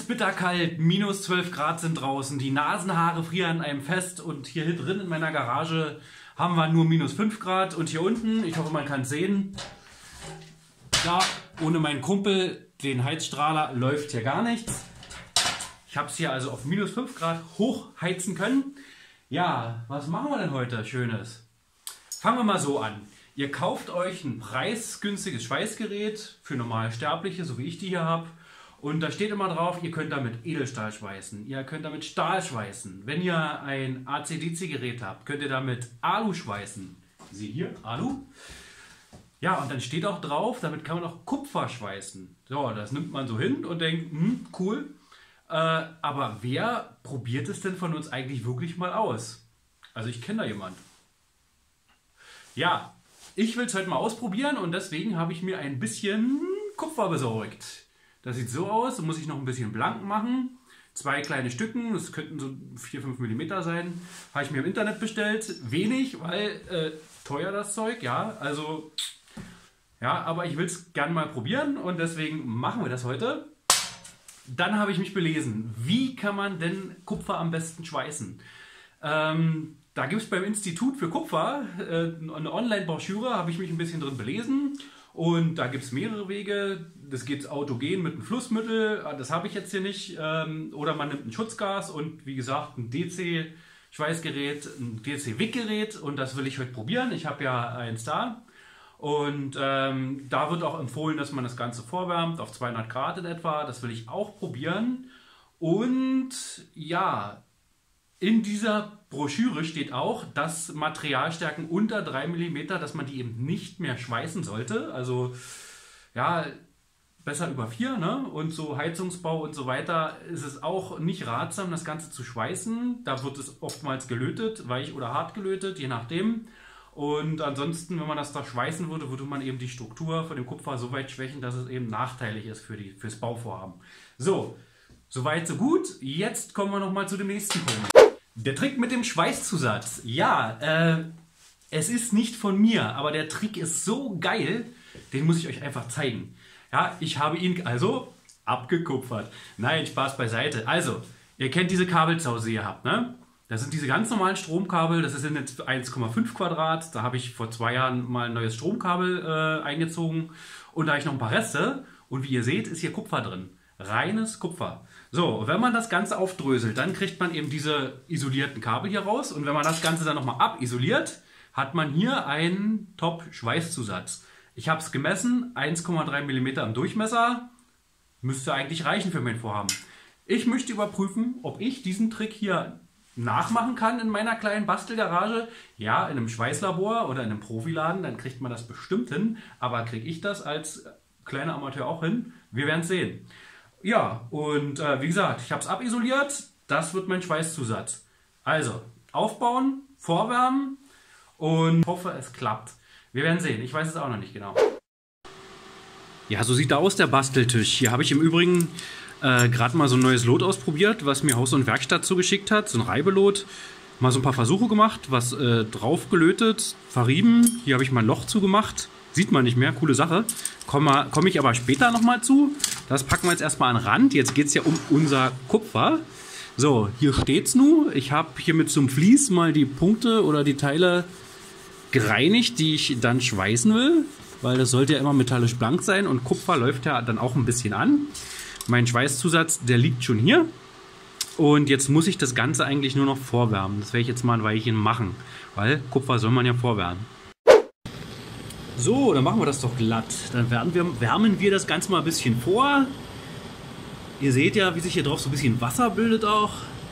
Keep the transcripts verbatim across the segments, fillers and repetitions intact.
bitterkalt, minus zwölf Grad sind draußen, die Nasenhaare frieren einem fest und hier drin in meiner Garage haben wir nur minus fünf Grad und hier unten, ich hoffe man kann es sehen, da ohne meinen Kumpel, den Heizstrahler, läuft hier gar nichts. Ich habe es hier also auf minus fünf Grad hochheizen können. Ja, was machen wir denn heute Schönes? Fangen wir mal so an. Ihr kauft euch ein preisgünstiges Schweißgerät für normale Sterbliche, so wie ich die hier habe. Und da steht immer drauf, ihr könnt damit Edelstahl schweißen, ihr könnt damit Stahl schweißen. Wenn ihr ein A C D C-Gerät habt, könnt ihr damit Alu schweißen. Sie hier, Alu. Ja, und dann steht auch drauf, damit kann man auch Kupfer schweißen. So, das nimmt man so hin und denkt, hm, cool. Äh, aber wer probiert es denn von uns eigentlich wirklich mal aus? Also ich kenne da jemanden. Ja, ich will es heute mal ausprobieren und deswegen habe ich mir ein bisschen Kupfer besorgt. Das sieht so aus, da muss ich noch ein bisschen blank machen. Zwei kleine Stücken, das könnten so vier bis fünf Millimeter sein. Habe ich mir im Internet bestellt. Wenig, weil äh, teuer das Zeug, ja. Also, ja, aber ich will es gerne mal probieren und deswegen machen wir das heute. Dann habe ich mich belesen, wie kann man denn Kupfer am besten schweißen? Ähm, da gibt es beim Institut für Kupfer äh, eine Online-Broschüre, habe ich mich ein bisschen drin belesen. Und da gibt es mehrere Wege. Das geht autogen mit einem Flussmittel, das habe ich jetzt hier nicht. Ähm, oder man nimmt ein Schutzgas und wie gesagt ein D C-Schweißgerät, ein D C-Wickgerät und das will ich heute probieren. Ich habe ja eins da. Und ähm, da wird auch empfohlen, dass man das Ganze vorwärmt auf zweihundert Grad in etwa. Das will ich auch probieren. Und ja, in dieser Broschüre steht auch, dass Materialstärken unter drei Millimeter, dass man die eben nicht mehr schweißen sollte. Also ja, besser über vier, ne? Und so Heizungsbau und so weiter ist es auch nicht ratsam, das Ganze zu schweißen. Da wird es oftmals gelötet, weich oder hart gelötet, je nachdem. Und ansonsten, wenn man das da schweißen würde, würde man eben die Struktur von dem Kupfer so weit schwächen, dass es eben nachteilig ist für die, fürs Bauvorhaben. So, soweit so gut. Jetzt kommen wir nochmal zu dem nächsten Punkt. Der Trick mit dem Schweißzusatz. Ja, äh, es ist nicht von mir, aber der Trick ist so geil, den muss ich euch einfach zeigen. Ja, ich habe ihn also abgekupfert. Nein, Spaß beiseite. Also, ihr kennt diese Kabelzause, die ihr habt, ne? Das sind diese ganz normalen Stromkabel, das sind jetzt eins Komma fünf Quadrat. Da habe ich vor zwei Jahren mal ein neues Stromkabel äh, eingezogen und da habe ich noch ein paar Reste. Und wie ihr seht, ist hier Kupfer drin. Reines Kupfer. So, wenn man das Ganze aufdröselt, dann kriegt man eben diese isolierten Kabel hier raus. Und wenn man das Ganze dann nochmal abisoliert, hat man hier einen Top-Schweißzusatz. Ich habe es gemessen, eins Komma drei Millimeter im Durchmesser. Müsste eigentlich reichen für mein Vorhaben. Ich möchte überprüfen, ob ich diesen Trick hier nachmachen kann in meiner kleinen Bastelgarage. Ja, in einem Schweißlabor oder in einem Profiladen, dann kriegt man das bestimmt hin. Aber kriege ich das als kleiner Amateur auch hin? Wir werden es sehen. Ja, und äh, wie gesagt, ich habe es abisoliert. Das wird mein Schweißzusatz. Also, aufbauen, vorwärmen und hoffe, es klappt. Wir werden sehen. Ich weiß es auch noch nicht genau. Ja, so sieht da aus der Basteltisch. Hier habe ich im Übrigen Äh, gerade mal so ein neues Lot ausprobiert, was mir Haus und Werkstatt zugeschickt hat, so ein Reibelot. Mal so ein paar Versuche gemacht, was äh, drauf gelötet, verrieben. Hier habe ich mal ein Loch zugemacht. Sieht man nicht mehr, coole Sache. Komme komm ich aber später nochmal zu. Das packen wir jetzt erstmal an den Rand. Jetzt geht es ja um unser Kupfer. So, hier steht's nun. Ich habe hier mit so einem Vlies mal die Punkte oder die Teile gereinigt, die ich dann schweißen will. Weil das sollte ja immer metallisch blank sein und Kupfer läuft ja dann auch ein bisschen an. Mein Schweißzusatz, der liegt schon hier. Und jetzt muss ich das Ganze eigentlich nur noch vorwärmen. Das werde ich jetzt mal ein Weilchen machen, weil Kupfer soll man ja vorwärmen. So, dann machen wir das doch glatt. Dann wärmen wir, wärmen wir das Ganze mal ein bisschen vor. Ihr seht ja, wie sich hier drauf so ein bisschen Wasser bildet auch.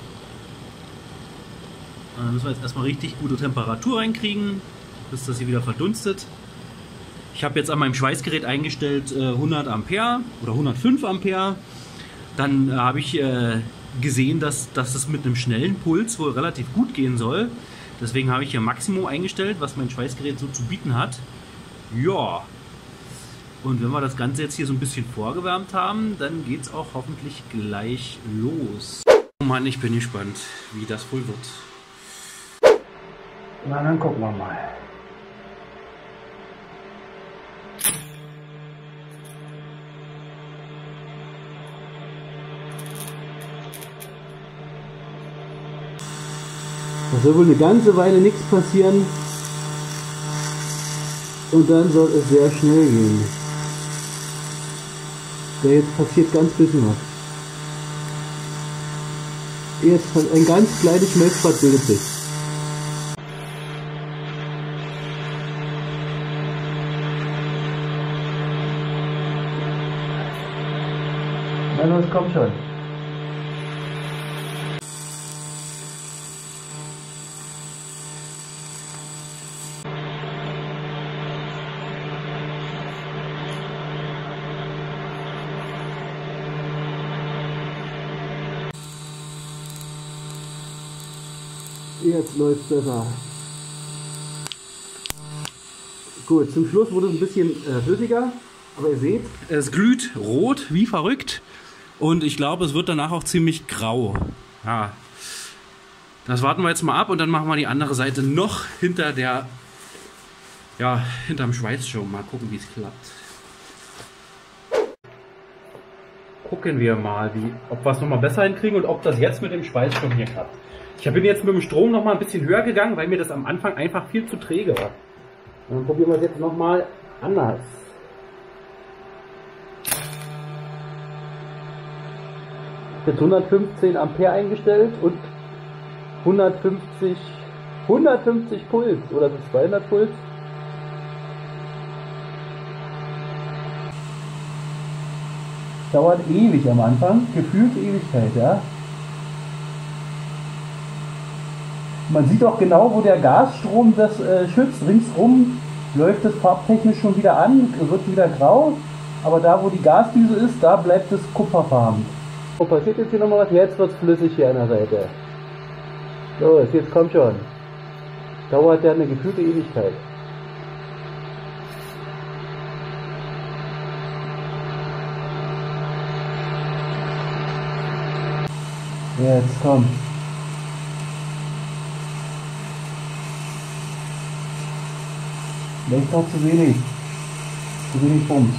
Dann müssen wir jetzt erstmal richtig gute Temperatur reinkriegen, bis das hier wieder verdunstet. Ich habe jetzt an meinem Schweißgerät eingestellt äh, hundert Ampere oder hundertfünf Ampere. Dann äh, habe ich äh, gesehen, dass, dass es mit einem schnellen Puls wohl relativ gut gehen soll. Deswegen habe ich hier Maximum eingestellt, was mein Schweißgerät so zu bieten hat. Ja. Und wenn wir das Ganze jetzt hier so ein bisschen vorgewärmt haben, dann geht es auch hoffentlich gleich los. Oh Mann, ich bin gespannt, wie das wohl wird. Na, dann gucken wir mal. Da soll wohl eine ganze Weile nichts passieren. Und dann soll es sehr schnell gehen. Ja, jetzt passiert ganz bisschen was. Jetzt ein ganz kleines Schmelzbad bildet sich. Na los, komm schon. Jetzt läuft es besser. Gut, zum Schluss wurde es ein bisschen äh, flüssiger, aber ihr seht, es glüht rot wie verrückt und ich glaube, es wird danach auch ziemlich grau. Ja, das warten wir jetzt mal ab und dann machen wir die andere Seite noch hinter der, ja, hinterm Schweißschirm. Mal gucken, wie es klappt. Gucken wir mal, wie, ob wir es nochmal besser hinkriegen und ob das jetzt mit dem Schweißschirm hier klappt. Ich bin jetzt mit dem Strom noch mal ein bisschen höher gegangen, weil mir das am Anfang einfach viel zu träge war. Und dann probieren wir es jetzt noch mal anders. Mit hundertfünfzehn Ampere eingestellt und hundertfünfzig, hundertfünfzig Puls oder so zweihundert Puls. Dauert ewig am Anfang, gefühlt Ewigkeit, ja. Man sieht auch genau, wo der Gasstrom das äh, schützt. Ringsrum läuft es farbtechnisch schon wieder an, wird wieder grau. Aber da, wo die Gasdüse ist, da bleibt es kupferfarben. So, passiert jetzt hier nochmal was? Jetzt wird es flüssig hier an der Seite. So, jetzt kommt schon. Dauert ja eine gefühlte Ewigkeit. Jetzt kommt. Vielleicht noch zu wenig. Zu wenig Bums.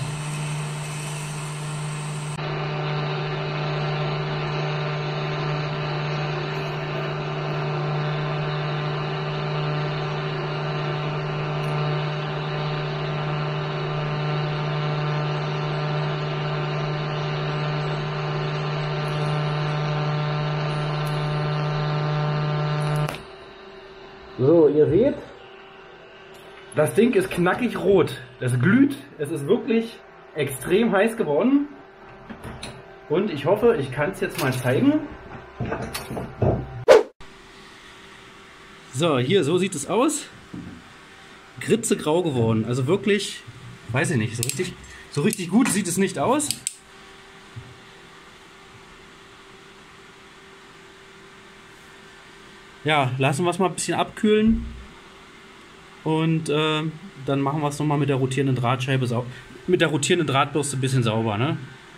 So, ihr seht, das Ding ist knackig rot. Es glüht. Es ist wirklich extrem heiß geworden. Und ich hoffe, ich kann es jetzt mal zeigen. So, hier, so sieht es aus. Gritzegrau geworden. Also wirklich, weiß ich nicht, so richtig, so richtig gut sieht es nicht aus. Ja, lassen wir es mal ein bisschen abkühlen. Und äh, dann machen wir es nochmal mit der rotierenden Drahtscheibe, sau mit der rotierenden Drahtbürste ein bisschen sauber, ne?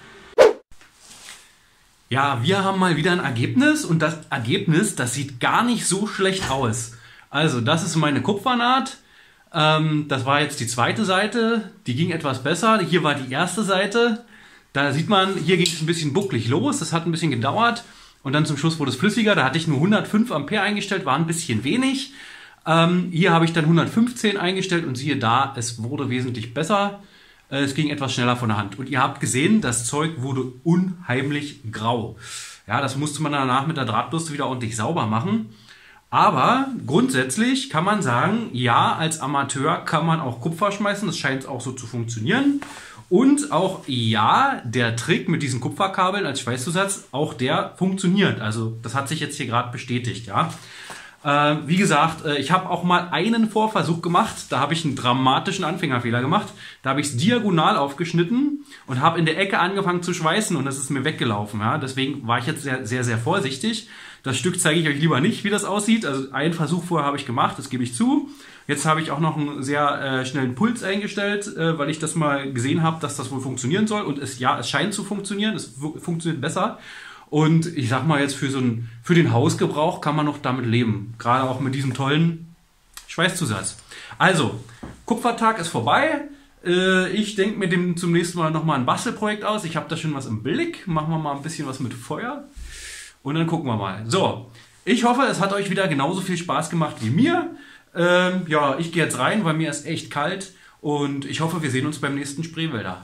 Ja, wir haben mal wieder ein Ergebnis und das Ergebnis, das sieht gar nicht so schlecht aus. Also, das ist meine Kupfernaht. Ähm, das war jetzt die zweite Seite, die ging etwas besser. Hier war die erste Seite. Da sieht man, hier ging es ein bisschen bucklig los, das hat ein bisschen gedauert. Und dann zum Schluss wurde es flüssiger, da hatte ich nur hundertfünf Ampere eingestellt, war ein bisschen wenig. Ähm, hier habe ich dann hundertfünfzehn eingestellt und siehe da, es wurde wesentlich besser. Äh, es ging etwas schneller von der Hand. Und ihr habt gesehen, das Zeug wurde unheimlich grau. Ja, das musste man danach mit der Drahtbürste wieder ordentlich sauber machen. Aber grundsätzlich kann man sagen, ja, als Amateur kann man auch Kupfer schmeißen. Das scheint auch so zu funktionieren. Und auch ja, der Trick mit diesen Kupferkabeln als Schweißzusatz, auch der funktioniert. Also das hat sich jetzt hier gerade bestätigt, ja. Äh, wie gesagt, äh, ich habe auch mal einen Vorversuch gemacht. Da habe ich einen dramatischen Anfängerfehler gemacht. Da habe ich es diagonal aufgeschnitten und habe in der Ecke angefangen zu schweißen und das ist mir weggelaufen. Ja? Deswegen war ich jetzt sehr, sehr, sehr vorsichtig. Das Stück zeige ich euch lieber nicht, wie das aussieht. Also einen Versuch vorher habe ich gemacht, das gebe ich zu. Jetzt habe ich auch noch einen sehr äh, schnellen Puls eingestellt, äh, weil ich das mal gesehen habe, dass das wohl funktionieren soll. Und es, ja, es scheint zu funktionieren, es funktioniert besser. Und ich sag mal jetzt für, so ein, für den Hausgebrauch kann man noch damit leben. Gerade auch mit diesem tollen Schweißzusatz. Also, Kupfertag ist vorbei. Äh, ich denke mir dem zum nächsten Mal nochmal ein Bastelprojekt aus. Ich habe da schon was im Blick. Machen wir mal ein bisschen was mit Feuer. Und dann gucken wir mal. So, Ich hoffe, es hat euch wieder genauso viel Spaß gemacht wie mir. Ähm, ja, ich gehe jetzt rein, weil mir ist echt kalt. Und ich hoffe, wir sehen uns beim nächsten Spreewälder.